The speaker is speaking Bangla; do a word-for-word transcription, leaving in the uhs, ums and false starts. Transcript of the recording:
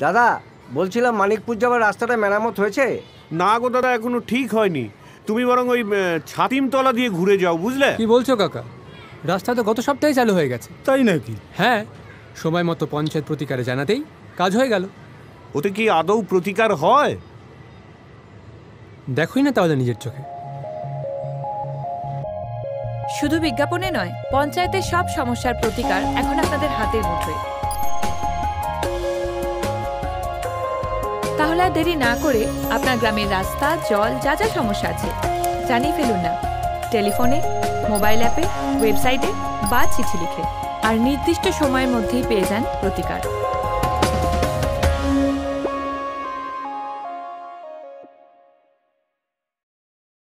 দাদা বলছিলাম মানিকপুর যাওয়ার রাস্তাটা মেরামত হয়েছে? না গো দাদা, এখনো ঠিক হয়নি। তুমি বরং ওই ছাতিমতলা দিয়ে ঘুরে যাও, বুঝলে? কি বলছো কাকা? রাস্তা তো গত সপ্তাহে চালু হয়ে গেছে। তাই নাকি? হ্যাঁ, সময় মতো পঞ্চায়েত প্রতিকারে জানাতেই কাজ হয়ে গেল। ওতে কি আদৌ প্রতিকার হয়? দেখোই না তাহলে নিজের চোখে। শুধু বিজ্ঞাপনে নয়, পঞ্চায়েতের সব সমস্যার প্রতিকার এখন আপনাদের হাতের মুঠোয়। তাহলে আর দেরি না করে আপনার গ্রামের রাস্তা, জল, যা যা সমস্যা আছে জানিয়ে ফেলুন না, টেলিফোনে, মোবাইল অ্যাপে, ওয়েবসাইটে বা চিঠি লিখে। আর নির্দিষ্ট সময়ের মধ্যেই পেয়ে যান প্রতিকার।